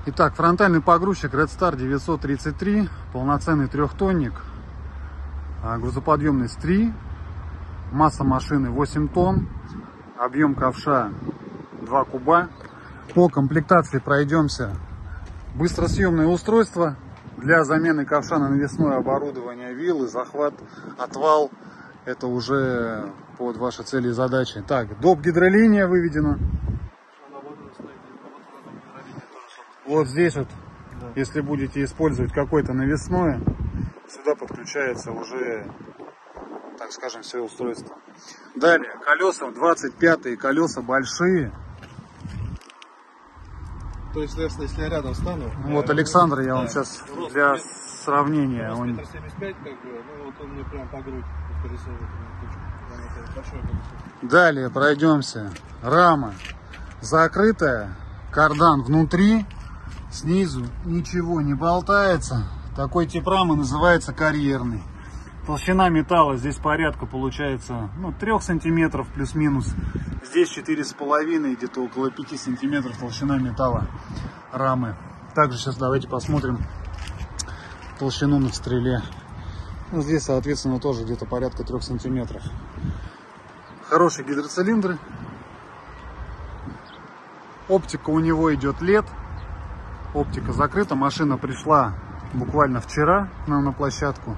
Итак, фронтальный погрузчик Red Star 933, полноценный трехтонник, грузоподъемность 3, масса машины 8 тонн, объем ковша 2 куба. По комплектации пройдемся. Быстросъемное устройство для замены ковша на навесное оборудование, виллы, захват, отвал. Это уже под ваши цели и задачи. Так, доп. Гидролиния выведена. Вот здесь вот, да. Если будете использовать какое-то навесное, сюда подключается уже, так скажем, все устройство. Далее, колеса 25-е, колеса большие. То есть, если я рядом стану... Вот Александр, я вам сейчас для сравнения. Он 1,75 как бы, ну вот он мне прям по грудь колесо. Далее пройдемся. Рама закрытая, кардан внутри, снизу ничего не болтается. Такой тип рамы называется карьерный. Толщина металла здесь порядка получается 3 сантиметров плюс-минус. Здесь 4,5, где-то около 5 сантиметров толщина металла рамы. Также сейчас давайте посмотрим толщину на стреле. Здесь, соответственно, тоже где-то порядка 3 сантиметров. Хорошие гидроцилиндры. Оптика у него идет LED. Оптика закрыта. Машина пришла буквально вчера к нам на площадку.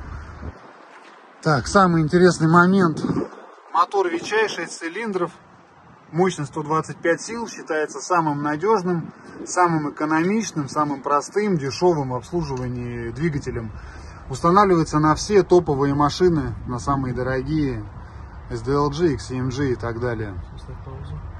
Так, самый интересный момент. Мотор VeChai, 6 цилиндров. Мощность 125 сил. Считается самым надежным, самым экономичным, самым простым, дешевым в обслуживании двигателем. Устанавливается на все топовые машины, на самые дорогие. SDLG, XCMG и так далее.